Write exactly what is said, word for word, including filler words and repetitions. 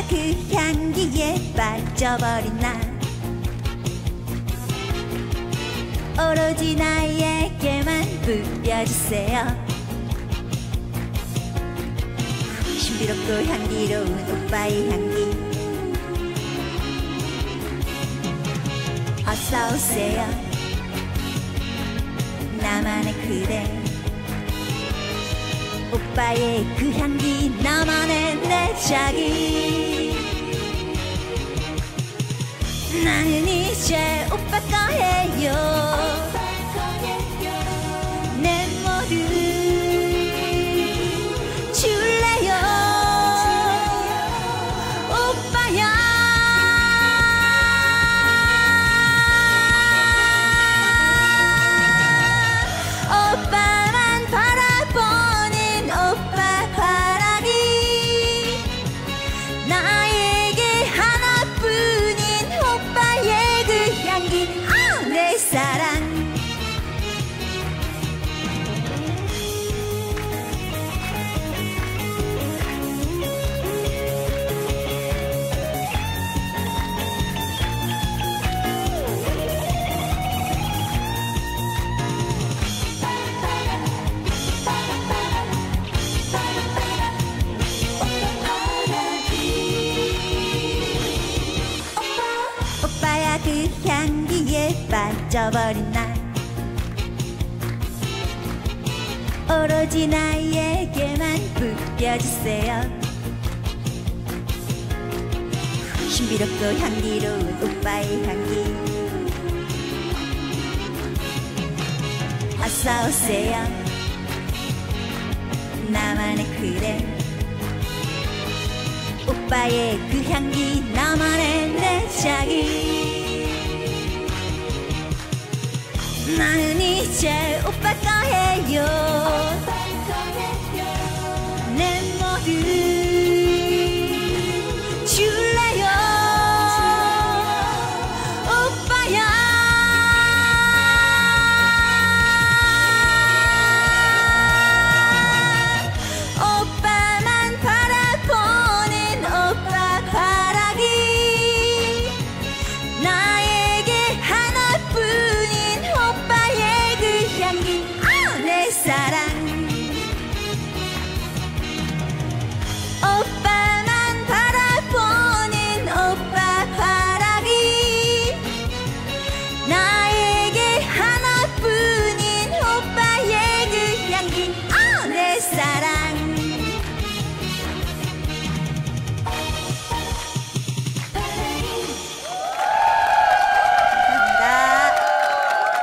그 향기에 빠져버린 나 오로지 나에게만 뿌려주세요. 신비롭고 향기로운 오빠의 향기 어서오세요. 나만의 그대 오빠의 그 향기 나만의 내 자기 나는 이제 오빠 거예요. 내 모두 줄래요 오빠야. 오빠만 바라보는 오빠 바라기 나에게 하나뿐인 오빠의 그 향기 아! 내 사랑 오빠야 그 향기에 빠져버린 나 오로지 나에게만 뿌려주세요. 신비롭고 향기로운 오빠의 향기 어서오세요. 나만의 그대 오빠의 그 향기 나만의 내 자기 나는 이제 오빠 거예요.